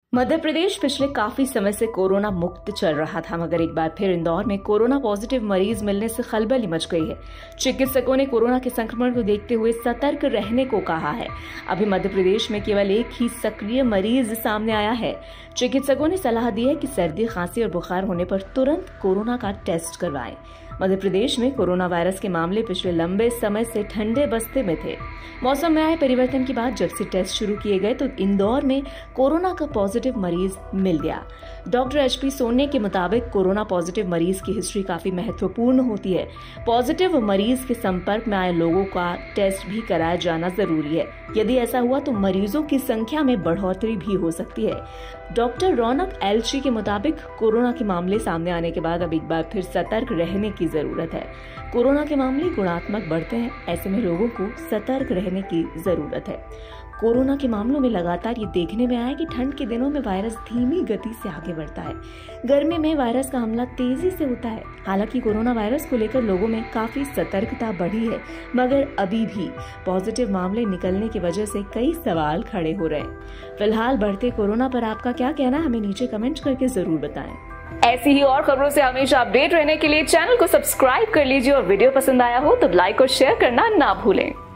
मध्य प्रदेश पिछले काफी समय से कोरोना मुक्त चल रहा था, मगर एक बार फिर इंदौर में कोरोना पॉजिटिव मरीज मिलने से खलबली मच गई है। चिकित्सकों ने कोरोना के संक्रमण को देखते हुए सतर्क रहने को कहा है। अभी मध्य प्रदेश में केवल एक ही सक्रिय मरीज सामने आया है। चिकित्सकों ने सलाह दी है कि सर्दी, खांसी और बुखार होने पर तुरंत कोरोना का टेस्ट करवाएं। मध्य प्रदेश में कोरोना वायरस के मामले पिछले लंबे समय से ठंडे बस्ते में थे। मौसम में आए परिवर्तन के बाद जब से टेस्ट शुरू किए गए तो इंदौर में कोरोना का पॉजिटिव मरीज मिल गया। डॉक्टर HP सोने के मुताबिक कोरोना पॉजिटिव मरीज की हिस्ट्री काफी महत्वपूर्ण होती है। पॉजिटिव मरीज के संपर्क में आए लोगों का टेस्ट भी कराया जाना जरूरी है। यदि ऐसा हुआ तो मरीजों की संख्या में बढ़ोतरी भी हो सकती है। डॉक्टर रौनक LC के मुताबिक कोरोना के मामले सामने आने के बाद अब एक बार फिर सतर्क रहने की जरूरत है। कोरोना के मामले गुणात्मक बढ़ते हैं, ऐसे में लोगों को सतर्क रहने की जरूरत है। कोरोना के मामलों में लगातार ये देखने में आया कि ठंड के दिनों में वायरस धीमी गति से आगे बढ़ता है। गर्मी में वायरस का हमला तेजी से होता है। हालांकि कोरोना वायरस को लेकर लोगों में काफी सतर्कता बढ़ी है, मगर अभी भी पॉजिटिव मामले निकलने की वजह से कई सवाल खड़े हो रहे हैं। फिलहाल बढ़ते कोरोना पर आपका क्या कहना है, हमें नीचे कमेंट करके जरूर बताएं। ऐसी ही और खबरों से हमेशा अपडेट रहने के लिए चैनल को सब्सक्राइब कर लीजिए और वीडियो पसंद आया हो तो लाइक और शेयर करना ना भूलें।